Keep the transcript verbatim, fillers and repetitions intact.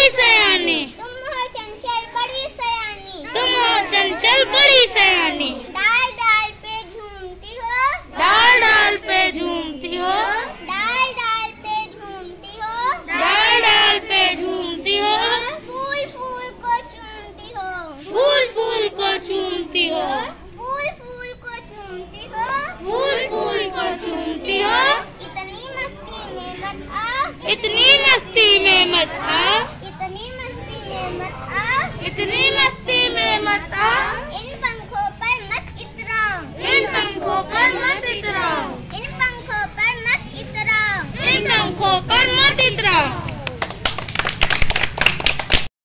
बड़ी सयानी, तुम हो चंचल बड़ी सयानी, तुम हो चंचल बड़ी सयानी। डाल डाल पे झूमती हो, डाल डाल पे झूमती हो, डाल डाल पे झूमती हो, डाल डाल पे झूमती हो। फूल फूल को चूमती हो, फूल फूल को चूमती हो, फूल फूल को चूमती हो, फूल फूल को चूमती हो। इतनी मस्ती में मत आ, इतनी मस्ती में मत आ, इतनी मस्ती में मत आ, इतनी मस्ती में मत आ। इन पंखों पर मत इतराओ, इन पंखों पर मत इतराओ, इन पंखों पर मत इतराओ, इन पंखों पर मत इतराओ।